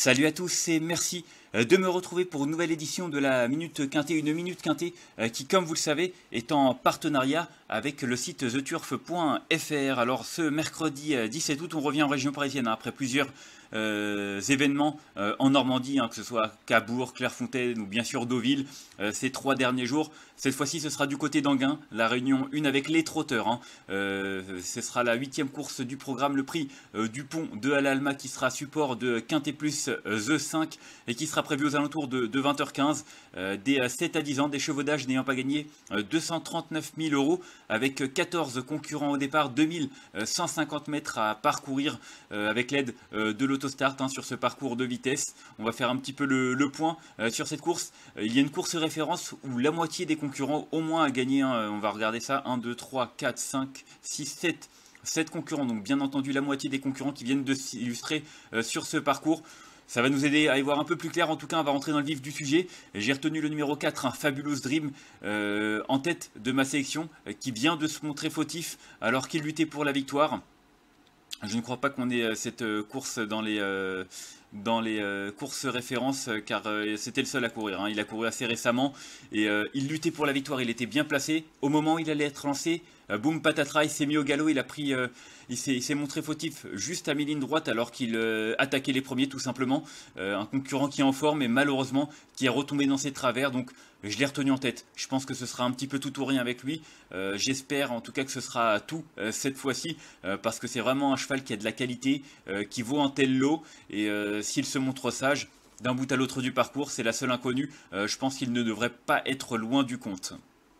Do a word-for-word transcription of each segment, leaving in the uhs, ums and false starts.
Salut à tous et merci de me retrouver pour une nouvelle édition de la Minute Quintet, une Minute Quintet qui, comme vous le savez, est en partenariat avec le site the turf point f r. Alors ce mercredi dix-sept août, on revient en région parisienne hein, après plusieurs euh, événements euh, en Normandie, hein, que ce soit Cabourg, Clairefontaine ou bien sûr Deauville, euh, ces trois derniers jours. Cette fois-ci, ce sera du côté d'Enghien, la réunion une avec les trotteurs. Hein. Euh, ce sera la huitième course du programme, le prix euh, du pont de Al-Alma qui sera support de Quintet Plus euh, The cinq et qui sera prévu aux alentours de, de vingt heures quinze. Euh, des euh, sept à dix ans, des chevaudages n'ayant pas gagné euh, deux cent trente-neuf mille euros avec quatorze concurrents au départ, deux mille cent cinquante mètres à parcourir euh, avec l'aide euh, de l'autostart hein, sur ce parcours de vitesse. On va faire un petit peu le, le point euh, sur cette course. Euh, il y a une course référence où la moitié des concurrents au moins a gagné. Hein, on va regarder ça. un, deux, trois, quatre, cinq, six, sept. sept concurrents, donc bien entendu la moitié des concurrents qui viennent de s'illustrer euh, sur ce parcours. Ça va nous aider à y voir un peu plus clair. En tout cas, on va rentrer dans le vif du sujet. J'ai retenu le numéro quatre, un Fabulous Dream, euh, en tête de ma sélection, euh, qui vient de se montrer fautif alors qu'il luttait pour la victoire. Je ne crois pas qu'on ait euh, cette euh, course dans les, euh, dans les euh, courses références, euh, car euh, c'était le seul à courir. Hein. Il a couru assez récemment et euh, il luttait pour la victoire. Il était bien placé. Au moment où il allait être lancé, euh, boum patatras, il s'est mis au galop. Il a pris... Euh, Il s'est montré fautif juste à mi-ligne droite alors qu'il euh, attaquait les premiers tout simplement. Euh, un concurrent qui est en forme et malheureusement qui est retombé dans ses travers. Donc je l'ai retenu en tête. Je pense que ce sera un petit peu tout ou rien avec lui. Euh, J'espère en tout cas que ce sera tout euh, cette fois-ci. Euh, parce que c'est vraiment un cheval qui a de la qualité, euh, qui vaut un tel lot. Et euh, s'il se montre sage, d'un bout à l'autre du parcours, c'est la seule inconnue. Euh, je pense qu'il ne devrait pas être loin du compte.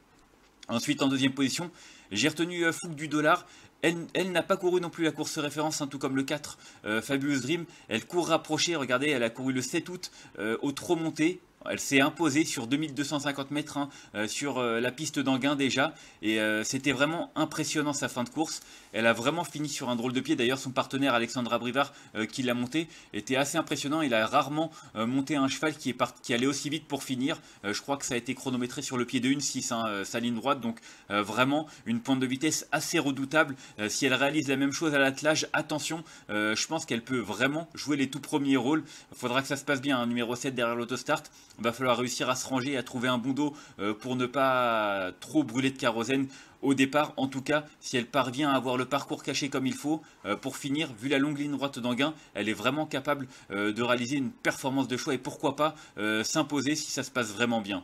Ensuite, en deuxième position, j'ai retenu euh, Fougue du Dollar. Elle, elle n'a pas couru non plus la course référence, hein, tout comme le quatre, euh, Fabulous Dream. Elle court rapprochée, regardez, elle a couru le sept août euh, au trot monté. Elle s'est imposée sur deux mille deux cent cinquante mètres hein, euh, sur euh, la piste d'Enghien déjà. Et euh, c'était vraiment impressionnant sa fin de course. Elle a vraiment fini sur un drôle de pied. D'ailleurs, son partenaire Alexandra Brivard euh, qui l'a monté était assez impressionnant. Il a rarement euh, monté un cheval qui, est part... qui allait aussi vite pour finir. Euh, je crois que ça a été chronométré sur le pied de un six, hein, euh, sa ligne droite. Donc euh, vraiment une pointe de vitesse assez redoutable. Euh, si elle réalise la même chose à l'attelage, attention, euh, je pense qu'elle peut vraiment jouer les tout premiers rôles. Il faudra que ça se passe bien, hein, numéro sept derrière l'autostart. Il va falloir réussir à se ranger et à trouver un bon dos euh, pour ne pas trop brûler de kérosène au départ. En tout cas, si elle parvient à avoir le parcours caché comme il faut, euh, pour finir, vu la longue ligne droite d'Enghien, elle est vraiment capable euh, de réaliser une performance de choix et pourquoi pas euh, s'imposer si ça se passe vraiment bien.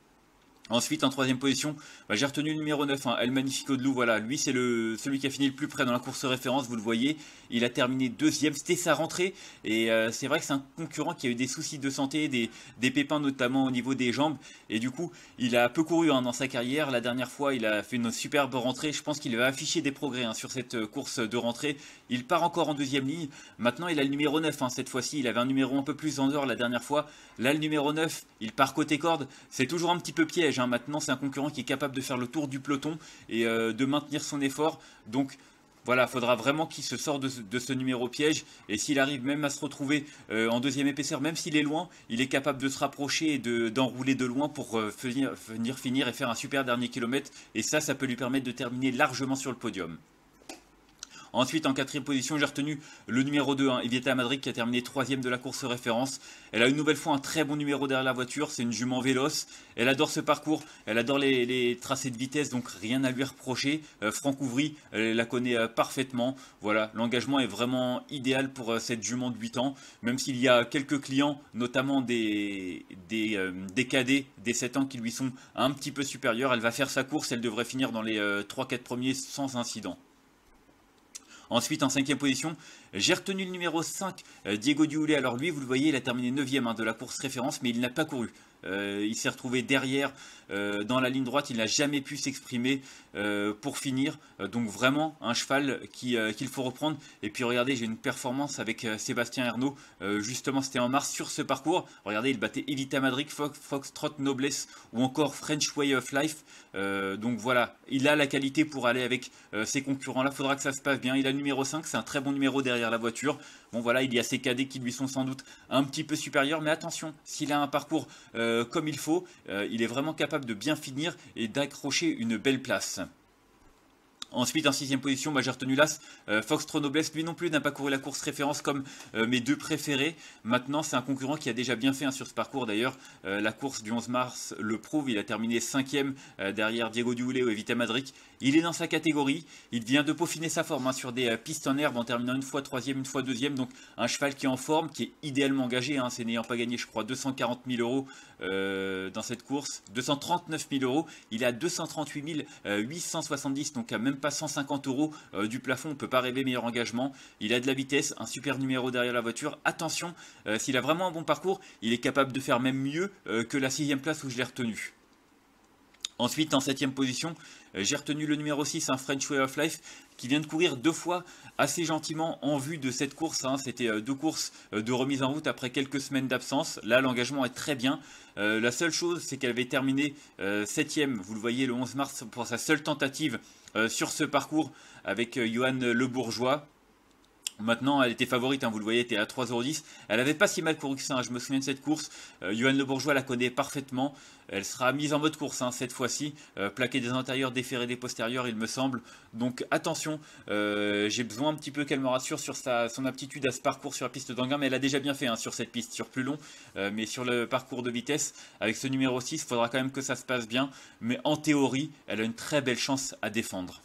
Ensuite, en troisième position, bah, j'ai retenu le numéro neuf, hein, El Magnifico de Loup. Voilà, lui, c'est celui qui a fini le plus près dans la course référence, vous le voyez. Il a terminé deuxième, c'était sa rentrée. Et euh, c'est vrai que c'est un concurrent qui a eu des soucis de santé, des, des pépins notamment au niveau des jambes. Et du coup, il a peu couru hein, dans sa carrière. La dernière fois, il a fait une superbe rentrée. Je pense qu'il va afficher des progrès hein, sur cette course de rentrée. Il part encore en deuxième ligne. Maintenant, il a le numéro neuf. Hein, cette fois-ci, il avait un numéro un peu plus en dehors la dernière fois. Là, le numéro neuf, il part côté corde. C'est toujours un petit peu piège. Maintenant, c'est un concurrent qui est capable de faire le tour du peloton et euh, de maintenir son effort. Donc, voilà, il faudra vraiment qu'il se sorte de, de ce numéro piège. Et s'il arrive même à se retrouver euh, en deuxième épaisseur, même s'il est loin, il est capable de se rapprocher et d'enrouler de, de loin pour euh, venir, venir finir et faire un super dernier kilomètre. Et ça, ça peut lui permettre de terminer largement sur le podium. Ensuite, en quatrième position, j'ai retenu le numéro deux, hein, Evieta Madrid, qui a terminé troisième de la course référence. Elle a une nouvelle fois un très bon numéro derrière la voiture, c'est une jument véloce. Elle adore ce parcours, elle adore les, les tracés de vitesse, donc rien à lui reprocher. Euh, Franck Ouvry, elle la connaît euh, parfaitement. Voilà, l'engagement est vraiment idéal pour euh, cette jument de huit ans, même s'il y a quelques clients, notamment des, des, euh, des cadets, des sept ans qui lui sont un petit peu supérieurs. Elle va faire sa course, elle devrait finir dans les euh, trois quatre premiers sans incident. Ensuite, en cinquième position, j'ai retenu le numéro cinq, euh, Diego Dioulé. Alors lui, vous le voyez, il a terminé neuvième hein, de la course référence, mais il n'a pas couru. Euh, il s'est retrouvé derrière euh, dans la ligne droite, il n'a jamais pu s'exprimer euh, pour finir. Euh, donc vraiment un cheval qui, euh, qu'il faut reprendre. Et puis regardez, j'ai une performance avec euh, Sébastien Ernaud. Euh, justement, c'était en mars sur ce parcours. Regardez, il battait Evita Madrid, Fox, Foxtrot Noblesse ou encore French Way of Life. Euh, donc voilà, il a la qualité pour aller avec euh, ses concurrents-là. Il faudra que ça se passe bien. Il a le numéro cinq, c'est un très bon numéro derrière la voiture. Bon voilà, il y a ces cadets qui lui sont sans doute un petit peu supérieurs. Mais attention, s'il a un parcours euh, comme il faut, euh, il est vraiment capable de bien finir et d'accrocher une belle place. Ensuite, en sixième position, bah, j'ai retenu l'As, euh, Foxtrot Noblesse. Lui non plus n'a pas couru la course référence comme euh, mes deux préférés. Maintenant, c'est un concurrent qui a déjà bien fait hein, sur ce parcours. D'ailleurs, euh, la course du onze mars le prouve. Il a terminé cinquième euh, derrière Diego Diuleo et Vita Madric. Il est dans sa catégorie. Il vient de peaufiner sa forme hein, sur des euh, pistes en herbe en terminant une fois troisième, une fois deuxième. Donc, un cheval qui est en forme, qui est idéalement engagé. Hein, c'est n'ayant pas gagné, je crois, deux cent quarante mille euros euh, dans cette course. deux cent trente-neuf mille euros. Il est à deux cent trente-huit mille huit cent soixante-dix. Donc, à même pas cent cinquante euros euh, du plafond, on ne peut pas rêver meilleur engagement. Il a de la vitesse, un super numéro derrière la voiture. Attention, euh, s'il a vraiment un bon parcours, il est capable de faire même mieux euh, que la sixième place où je l'ai retenu. Ensuite, en septième position, euh, j'ai retenu le numéro six, un French Way of Life, qui vient de courir deux fois assez gentiment en vue de cette course. Hein. C'était euh, deux courses euh, de remise en route après quelques semaines d'absence. Là, l'engagement est très bien. Euh, la seule chose, c'est qu'elle avait terminé euh, septième, vous le voyez, le onze mars, pour sa seule tentative euh, sur ce parcours avec euh, Johan Le Bourgeois. Maintenant, elle était favorite, hein, vous le voyez, elle était à trois euros dix. Elle n'avait pas si mal couru que ça, hein, je me souviens de cette course. Euh, Johan Le Bourgeois la connaît parfaitement. Elle sera mise en mode course hein, cette fois-ci. Euh, plaquée des antérieurs, déferrée des postérieurs, il me semble. Donc attention, euh, j'ai besoin un petit peu qu'elle me rassure sur sa, son aptitude à ce parcours sur la piste d'Anguin. Mais elle a déjà bien fait hein, sur cette piste, sur plus long. Euh, mais sur le parcours de vitesse, avec ce numéro six, il faudra quand même que ça se passe bien. Mais en théorie, elle a une très belle chance à défendre.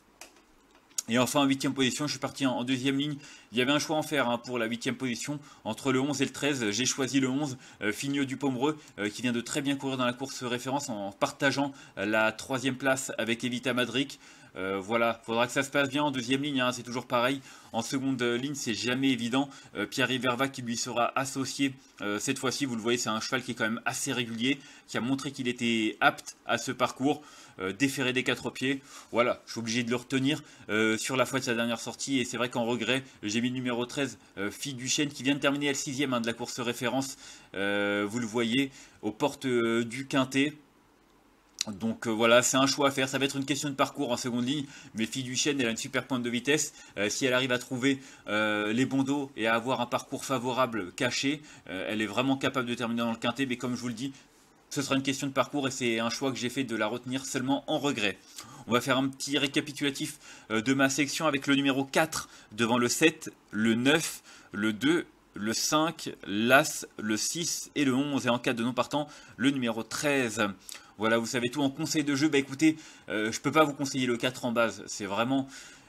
Et enfin, en huitième position, je suis parti en deuxième ligne. Il y avait un choix à en faire hein, pour la huitième position, entre le onze et le treize. J'ai choisi le onze, euh, Figneux du Pomereux, euh, qui vient de très bien courir dans la course référence en partageant euh, la troisième place avec Evita Madric. Euh, voilà, faudra que ça se passe bien en deuxième ligne, hein, c'est toujours pareil. En seconde ligne, c'est jamais évident. Euh, Pierre Verva qui lui sera associé euh, cette fois-ci, vous le voyez, c'est un cheval qui est quand même assez régulier, qui a montré qu'il était apte à ce parcours. Euh, déféré des quatre pieds, voilà, je suis obligé de le retenir euh, sur la foi de sa dernière sortie. Et c'est vrai qu'en regret, j'ai mis le numéro treize, euh, Fille du Chêne, qui vient de terminer le sixième hein, de la course référence. Euh, vous le voyez, aux portes euh, du Quintet. Donc euh, voilà, c'est un choix à faire. Ça va être une question de parcours en seconde ligne. Mais Fille du Chêne, elle a une super pointe de vitesse. Euh, si elle arrive à trouver euh, les bons dos et à avoir un parcours favorable caché, euh, elle est vraiment capable de terminer dans le Quintet. Mais comme je vous le dis, ce sera une question de parcours et c'est un choix que j'ai fait de la retenir seulement en regret. On va faire un petit récapitulatif de ma sélection avec le numéro quatre devant le sept, le neuf, le deux, le cinq, l'As, le six et le onze. Et en cas de non partant, le numéro treize. Voilà, vous savez tout. En conseil de jeu, bah écoutez, euh, je ne peux pas vous conseiller le quatre en base. C'est vraiment...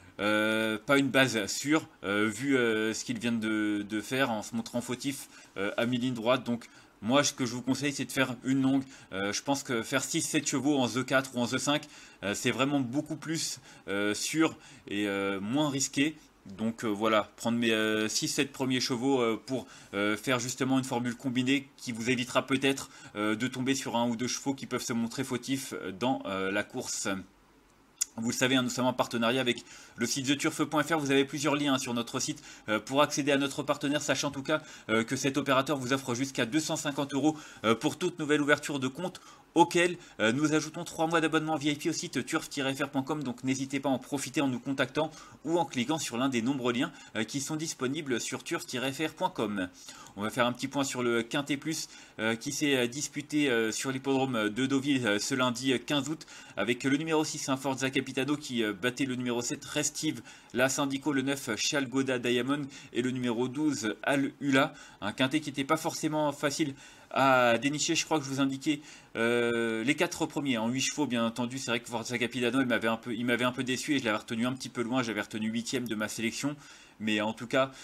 Euh, pas une base sûre, euh, vu euh, ce qu'il vient de, de faire en se montrant fautif euh, à mi-ligne droite. Donc moi, ce que je vous conseille, c'est de faire une longue. Euh, je pense que faire six sept chevaux en Z quatre ou en Z cinq, euh, c'est vraiment beaucoup plus euh, sûr et euh, moins risqué. Donc euh, voilà, prendre mes euh, six sept premiers chevaux euh, pour euh, faire justement une formule combinée qui vous évitera peut-être euh, de tomber sur un ou deux chevaux qui peuvent se montrer fautifs dans euh, la course. Vous le savez, hein, nous sommes en partenariat avec le site the turf point f r. Vous avez plusieurs liens hein, sur notre site euh, pour accéder à notre partenaire, sachant en tout cas euh, que cet opérateur vous offre jusqu'à deux cent cinquante euros euh, pour toute nouvelle ouverture de compte, auquel euh, nous ajoutons trois mois d'abonnement V I P au site turf tiret f r point com. Donc n'hésitez pas à en profiter en nous contactant ou en cliquant sur l'un des nombreux liens euh, qui sont disponibles sur turf tiret f r point com. On va faire un petit point sur le Quintet Plus euh, qui s'est euh, disputé euh, sur l'hippodrome de Deauville euh, ce lundi euh, quinze août avec le numéro six, un Forza Capitano qui euh, battait le numéro sept, Restive, la Syndico, le neuf, Chalgoda Diamond et le numéro douze, Al Ula. Un Quintet qui n'était pas forcément facile à dénicher. Je crois que je vous indiquais euh, les quatre premiers en huit chevaux, bien entendu. C'est vrai que Forza Capitano, il m'avait un peu, il m'avait un peu déçu et je l'avais retenu un petit peu loin. J'avais retenu huitième de ma sélection. Mais en tout cas,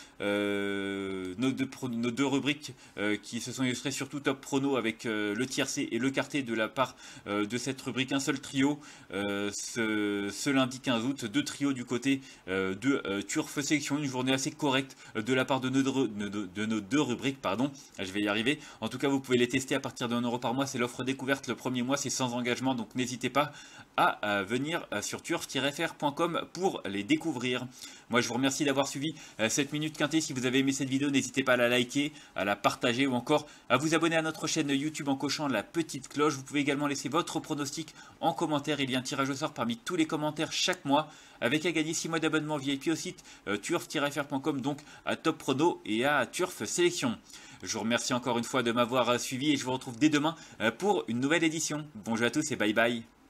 euh, nos, deux, nos deux rubriques euh, qui se sont illustrées surtout top prono avec euh, le tiercé et le quartet de la part euh, de cette rubrique. Un seul trio euh, ce, ce lundi quinze août, deux trios du côté euh, de euh, Turf Sélection. Une journée assez correcte euh, de la part de nos, de, de, de nos deux rubriques. Pardon, je vais y arriver. En tout cas, vous pouvez les tester à partir de un euro par mois. C'est l'offre découverte. Le premier mois, c'est sans engagement. Donc n'hésitez pas à, à venir sur turf tiret f r point com pour les découvrir. Moi, je vous remercie d'avoir suivi cette minute quintet. Si vous avez aimé cette vidéo, n'hésitez pas à la liker, à la partager ou encore à vous abonner à notre chaîne YouTube en cochant la petite cloche. Vous pouvez également laisser votre pronostic en commentaire. Il y a un tirage au sort parmi tous les commentaires chaque mois avec à gagner six mois d'abonnement V I P au site euh, turf tiret f r point com, donc à Top Prono et à Turf Sélection. Je vous remercie encore une fois de m'avoir suivi et je vous retrouve dès demain pour une nouvelle édition. Bonjour à tous et bye bye.